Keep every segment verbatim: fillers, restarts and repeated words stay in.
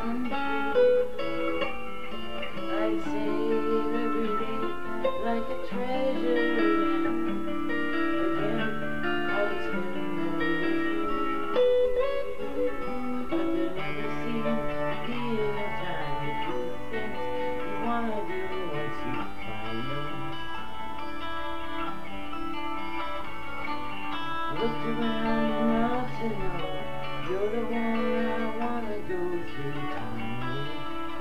come true. I'd save every day like a treasure, and again I would spend them with you. But there never seems to be enough time to do the things you wanna do once you find them. Looked around enough to know you're the one I wanna go through time with.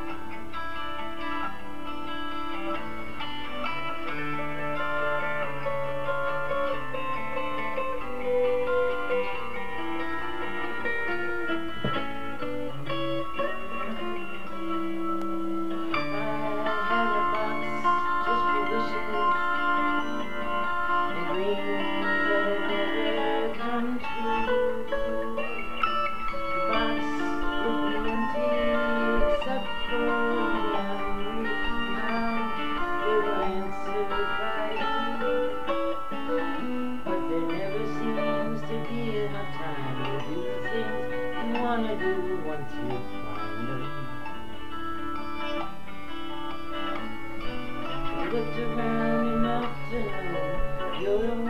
Wanna do once you find them. Looked around enough to know you're the